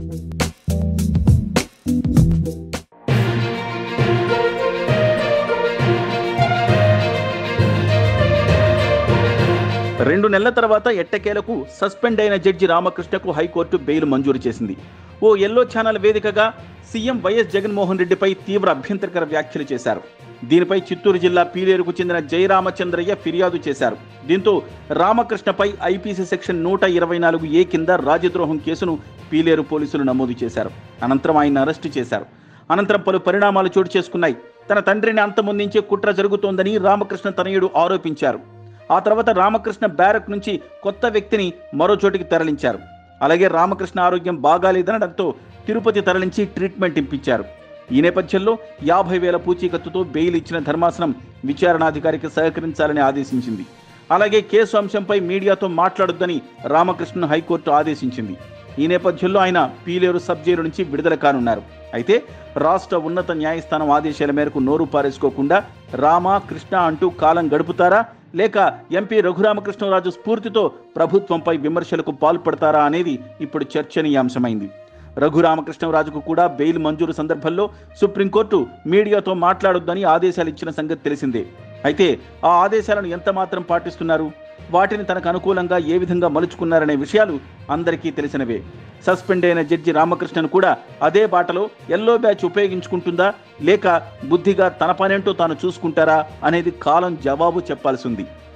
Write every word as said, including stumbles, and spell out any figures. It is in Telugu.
రెండు నెలల తర్వాత ఎట్టకేలకు సస్పెండ్ అయిన జడ్జి రామకృష్ణకు హైకోర్టు బెయిల్ మంజూరు చేసింది. ఓ ఎల్లో ఛానల్ వేదికగా సీఎం వైఎస్ జగన్మోహన్ రెడ్డిపై తీవ్ర అభ్యంతరకర వ్యాఖ్యలు చేశారు. దీనిపై చిత్తూరు జిల్లా పీలేరుకు చెందిన జయరామచంద్రయ్య ఫిర్యాదు చేశారు. దీంతో రామకృష్ణపై ఐపీసీ సెక్షన్ నూట ఇరవై నాలుగు ఏ కింద రాజద్రోహం కేసును పీలేరు పోలీసులు నమోదు చేశారు. అనంతరం ఆయన అరెస్టు చేశారు. అనంతరం పలు పరిణామాలు చోటు చేసుకున్నాయి. తన తండ్రిని అంతమొందించే కుట్ర జరుగుతోందని రామకృష్ణ తనయుడు ఆరోపించారు. ఆ తర్వాత రామకృష్ణ బ్యారక్ నుంచి కొత్త వ్యక్తిని మరో చోటికి తరలించారు. అలాగే రామకృష్ణ ఆరోగ్యం బాగాలేదనడంతో తిరుపతి తరలించి ట్రీట్మెంట్ ఇప్పించారు. ఈ నేపథ్యంలో యాభై వేల పూచీకత్తుతో బెయిల్ ఇచ్చిన ధర్మాసనం విచారణాధికారికి సహకరించాలని ఆదేశించింది. అలాగే కేసు అంశంపై మీడియాతో మాట్లాడొద్దని రామకృష్ణను హైకోర్టు ఆదేశించింది. ఈ నేపథ్యంలో ఆయన పీలేరు సబ్ జైలు నుంచి విడుదల కానున్నారు. అయితే రాష్ట్ర ఉన్నత న్యాయస్థానం ఆదేశాల మేరకు నోరు పారేసుకోకుండా రామ కృష్ణ అంటూ కాలం గడుపుతారా, లేక ఎంపీ రఘురామకృష్ణరాజు స్ఫూర్తితో ప్రభుత్వంపై విమర్శలకు పాల్పడతారా అనేది ఇప్పుడు చర్చనీయాంశమైంది. రఘురామకృష్ణరాజుకు కూడా బెయిల్ మంజూరు సందర్భంలో సుప్రీంకోర్టు మీడియాతో మాట్లాడొద్దని ఆదేశాలు ఇచ్చిన సంగతి తెలిసిందే. అయితే ఆ ఆదేశాలను ఎంత మాత్రం పాటిస్తున్నారు, వాటిని తనకు అనుకూలంగా ఏ విధంగా మలుచుకున్నారనే విషయాలు అందరికీ తెలిసినవే. సస్పెండ్ అయిన జడ్జి రామకృష్ణను కూడా అదే బాటలో ఎల్లో బ్యాచ్ ఉపయోగించుకుంటుందా, లేక బుద్ధిగా తన పనేంటో తాను చూసుకుంటారా అనేది కాలం జవాబు చెప్పాల్సి ఉంది.